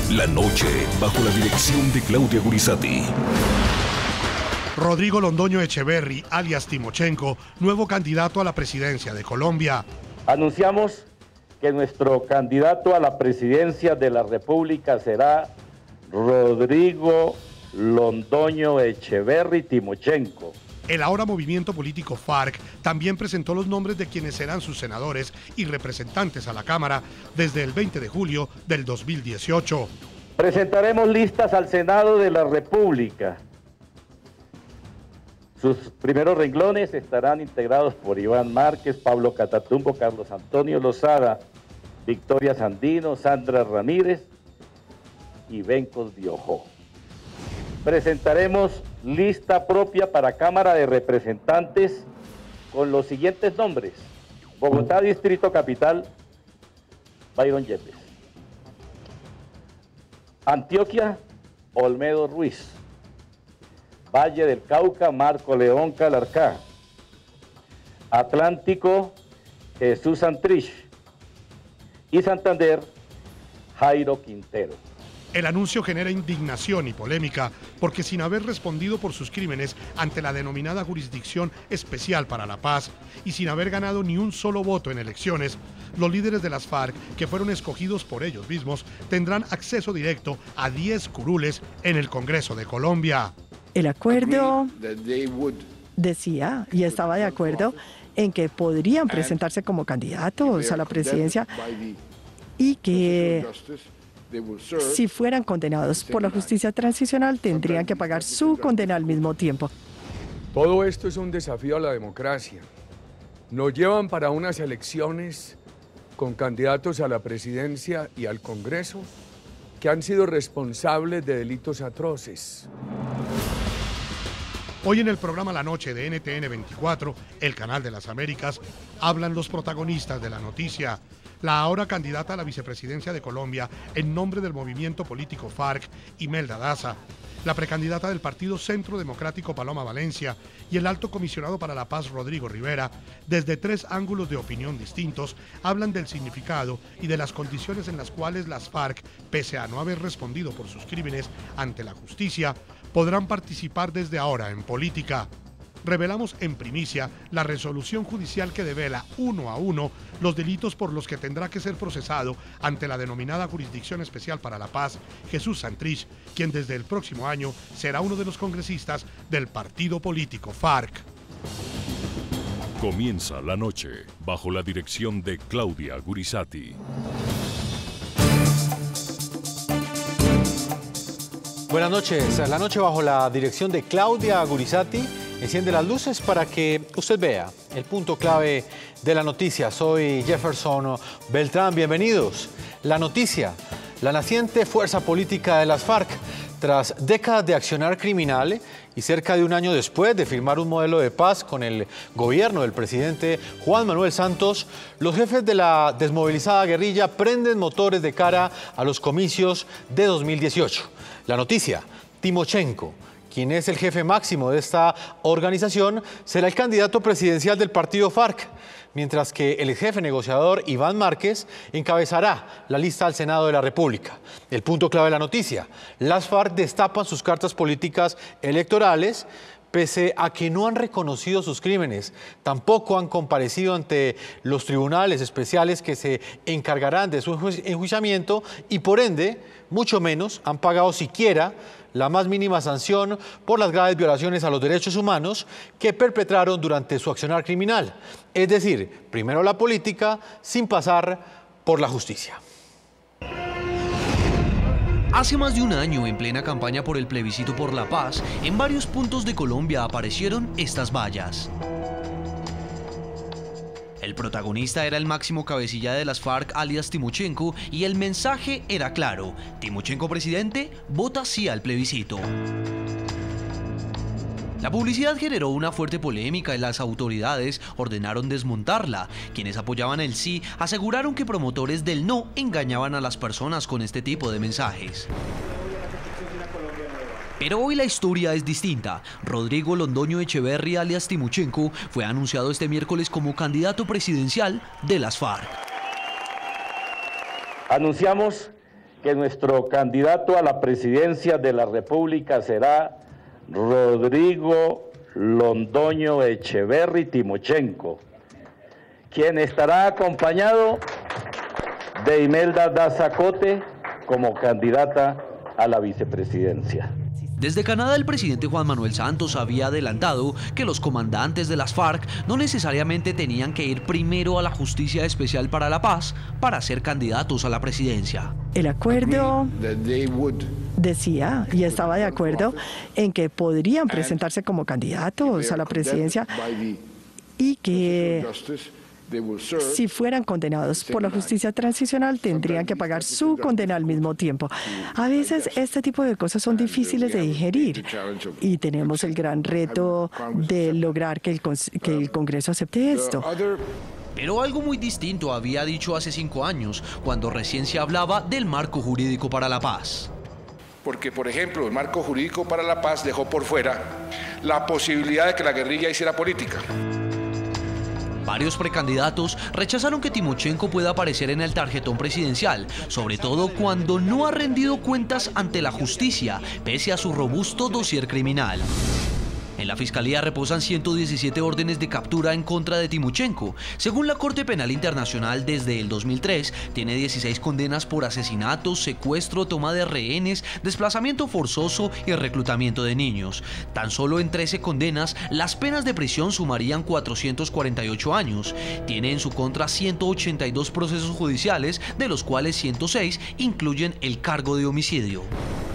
La noche, bajo la dirección de Claudia Gurizati. Rodrigo Londoño Echeverri, alias Timochenko, nuevo candidato a la presidencia de Colombia. Anunciamos que nuestro candidato a la presidencia de la República será Rodrigo Londoño Echeverri Timochenko. El ahora movimiento político FARC también presentó los nombres de quienes serán sus senadores y representantes a la Cámara desde el 20 de julio del 2018. Presentaremos listas al Senado de la República. Sus primeros renglones estarán integrados por Iván Márquez, Pablo Catatumbo, Carlos Antonio Lozada, Victoria Sandino, Sandra Ramírez y Bencos Biojó. Presentaremos lista propia para Cámara de Representantes con los siguientes nombres: Bogotá Distrito Capital, Byron Yepes; Antioquia, Olmedo Ruiz; Valle del Cauca, Marco León Calarcá; Atlántico, Jesús Santrich; y Santander, Jairo Quintero. El anuncio genera indignación y polémica porque, sin haber respondido por sus crímenes ante la denominada Jurisdicción Especial para la Paz y sin haber ganado ni un solo voto en elecciones, los líderes de las FARC, que fueron escogidos por ellos mismos, tendrán acceso directo a 10 curules en el Congreso de Colombia. El acuerdo decía y estaba de acuerdo en que podrían presentarse como candidatos a la presidencia y que si fueran condenados por la justicia transicional tendrían que pagar su condena al mismo tiempo. Todo esto es un desafío a la democracia. Nos llevan para unas elecciones con candidatos a la presidencia y al Congreso que han sido responsables de delitos atroces. Hoy en el programa La Noche de NTN 24, el canal de las Américas, hablan los protagonistas de la noticia. La ahora candidata a la vicepresidencia de Colombia en nombre del movimiento político FARC, Imelda Daza, la precandidata del Partido Centro Democrático Paloma Valencia y el alto comisionado para la paz Rodrigo Rivera, desde 3 ángulos de opinión distintos, hablan del significado y de las condiciones en las cuales las FARC, pese a no haber respondido por sus crímenes ante la justicia, podrán participar desde ahora en política. Revelamos en primicia la resolución judicial que devela uno a uno los delitos por los que tendrá que ser procesado ante la denominada Jurisdicción Especial para la Paz Jesús Santrich, quien desde el próximo año será uno de los congresistas del partido político FARC. Comienza la noche bajo la dirección de Claudia Gurizati. Buenas noches. La noche bajo la dirección de Claudia Gurizati enciende las luces para que usted vea el punto clave de la noticia. Soy Jefferson Beltrán. Bienvenidos. La noticia: la naciente fuerza política de las FARC, tras décadas de accionar criminal y cerca de un año después de firmar un modelo de paz con el gobierno del presidente Juan Manuel Santos, los jefes de la desmovilizada guerrilla prenden motores de cara a los comicios de 2018. La noticia: Timochenko, quien es el jefe máximo de esta organización, será el candidato presidencial del partido FARC, mientras que el jefe negociador Iván Márquez encabezará la lista al Senado de la República. El punto clave de la noticia: las FARC destapan sus cartas políticas electorales, pese a que no han reconocido sus crímenes, tampoco han comparecido ante los tribunales especiales que se encargarán de su enjuiciamiento y, por ende, mucho menos han pagado siquiera la más mínima sanción por las graves violaciones a los derechos humanos que perpetraron durante su accionar criminal. Es decir, primero la política sin pasar por la justicia. Hace más de un año, en plena campaña por el plebiscito por la paz, en varios puntos de Colombia aparecieron estas vallas. El protagonista era el máximo cabecilla de las FARC, alias Timochenko, y el mensaje era claro: Timochenko presidente, vota sí al plebiscito. La publicidad generó una fuerte polémica y las autoridades ordenaron desmontarla. Quienes apoyaban el sí aseguraron que promotores del no engañaban a las personas con este tipo de mensajes. Pero hoy la historia es distinta. Rodrigo Londoño Echeverri, alias Timochenko, fue anunciado este miércoles como candidato presidencial de las FARC. Anunciamos que nuestro candidato a la presidencia de la República será Rodrigo Londoño Echeverry Timochenko, quien estará acompañado de Imelda Daza Cote como candidata a la vicepresidencia. Desde Canadá, el presidente Juan Manuel Santos había adelantado que los comandantes de las FARC no necesariamente tenían que ir primero a la Justicia Especial para la Paz para ser candidatos a la presidencia. El acuerdo decía y estaba de acuerdo en que podrían presentarse como candidatos a la presidencia y que si fueran condenados por la justicia transicional, tendrían que pagar su condena al mismo tiempo. A veces este tipo de cosas son difíciles de digerir y tenemos el gran reto de lograr que el Congreso acepte esto. Pero algo muy distinto había dicho hace 5 años, cuando recién se hablaba del marco jurídico para la paz. Porque, por ejemplo, el marco jurídico para la paz dejó por fuera la posibilidad de que la guerrilla hiciera política. Varios precandidatos rechazaron que Timochenko pueda aparecer en el tarjetón presidencial, sobre todo cuando no ha rendido cuentas ante la justicia, pese a su robusto dossier criminal. En la Fiscalía reposan 117 órdenes de captura en contra de Timochenko. Según la Corte Penal Internacional, desde el 2003 tiene 16 condenas por asesinato, secuestro, toma de rehenes, desplazamiento forzoso y reclutamiento de niños. Tan solo en 13 condenas, las penas de prisión sumarían 448 años. Tiene en su contra 182 procesos judiciales, de los cuales 106 incluyen el cargo de homicidio.